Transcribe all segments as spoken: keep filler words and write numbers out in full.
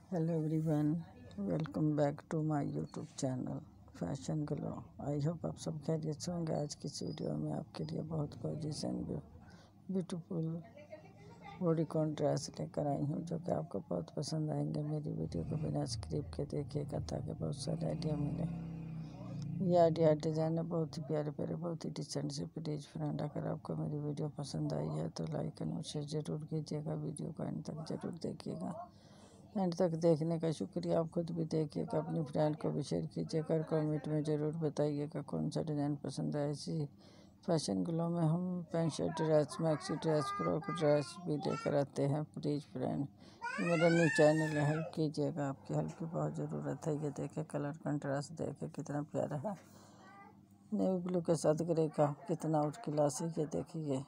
Hello everyone, welcome back to my YouTube channel fashion glow. I hope आप सब खैरियत से होंगे। आज की इस वीडियो में आपके लिए बहुत gorgeous and beautiful bodycon dress लेकर आई हूँ, जो कि आपको बहुत पसंद आएंगे। मेरी वीडियो को बिना स्क्रिप्ट के देखिएगा ताकि बहुत सारे आइडिया मिले। ये आइडिया डिज़ाइन है बहुत ही प्यारे प्यारे, बहुत ही डिसेंट से। प्लीज़ फ्रेंड, अगर आपको मेरी वीडियो पसंद आई है तो लाइक एंड शेयर ज़रूर कीजिएगा। वीडियो को एंड तक ज़रूर देखिएगा। एंड तक देखने का शुक्रिया। आप खुद भी देखिएगा, अपनी फ्रेंड को भी शेयर कीजिएगा और कमेंट में ज़रूर बताइएगा कौन सा डिज़ाइन पसंद है। इसी फैशन ग्लो में हम pant shirt dress, maxi dress, frock dress भी लेकर आते हैं। प्लीज़ फ्रेंड, मेरा न्यू चैनल है, हेल्प कीजिएगा। आपकी हेल्प की बहुत ज़रूरत है। ये देखे कलर कंट्रास्ट, देखे कितना प्यारा है। नेवी ब्लू के साथ ग्रे का कितना आउट क्लास है। ये देखिए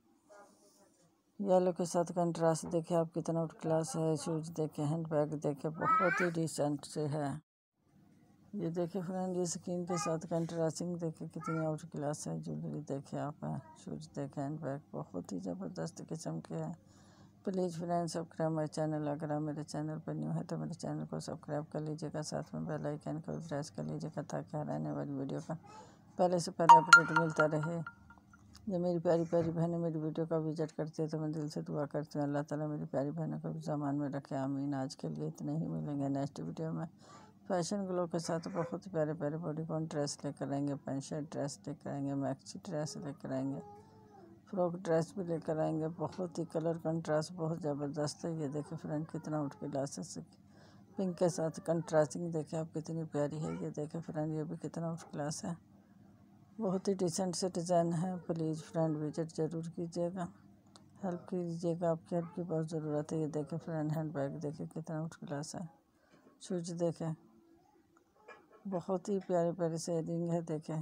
येलो के साथ कंट्रास्ट देखे आप कितना आउट क्लास है। शूज देखे, हैंड बैग देखे, बहुत ही डिसेंट से है। ये देखे फ्रेंड, ये स्किन के साथ कंट्रास्टिंग देखे कितनी आउट क्लास है। ज्वेलरी देखे आप, शूज देखे, हैंड बैग बहुत ही ज़बरदस्त किस्म के हैं। Please friend, subscribe my channel. अगर आप मेरे चैनल पर न्यू है तो मेरे चैनल को सब्सक्राइब कर लीजिएगा, साथ में बेल आइकन को प्रेस कर लीजिएगा ताकि हर आने वाली वीडियो का पहले से पहले अपडेट मिलता रहे। जब मेरी प्यारी प्यारी बहनें मेरी वीडियो का विजिट करती है तो मैं दिल से दुआ करती हूँ अल्लाह ताला मेरी प्यारी बहनों को भी सामान में रखे, आमीन। आज के लिए इतने ही, मिलेंगे नेक्स्ट वीडियो में फैशन ग्लो के साथ। बहुत प्यारे प्यारे बॉडीकॉन ड्रेस लेकर आएंगे, पैंट शर्ट ड्रेस लेकर आएंगे, मैक्सी ड्रेस लेकर आएंगे, फ्रॉक ड्रेस भी लेकर आएंगे। बहुत ही कलर कंट्रास्ट बहुत ज़बरदस्त है। ये देखे फ्रेंड कितना आउट क्लास है। पिंक के साथ कंट्रास्टिंग देखे आप कितनी प्यारी है। ये देखे फ्रेंड, ये भी कितना आउट क्लास है। बहुत ही डिसेंट से डिज़ाइन है। प्लीज़ फ्रेंड, विजिट ज़रूर कीजिएगा, हेल्प कीजिएगा। आपकी हेल्प की बहुत ज़रूरत है। ये देखें फ्रेंड, हैंड बैग देखें कितना आउट क्लास है। शूज देखें, बहुत ही प्यारे प्यारे से रिंग है। देखें,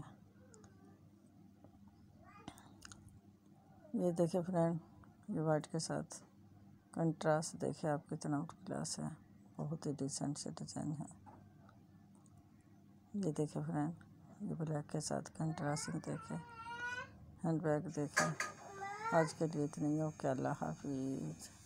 ये देखें फ्रेंड, ये वाइट के साथ कंट्रास्ट देखें आप कितना आउट क्लास है। बहुत ही डिसेंट से डिज़ाइन है। ये देखें फ्रेंड, ये ब्लैक के साथ कंट्रास्टिंग देखें, हैंड बैग देखें। आज के लिए इतनी ही, ओके, अल्लाह हाफिज़।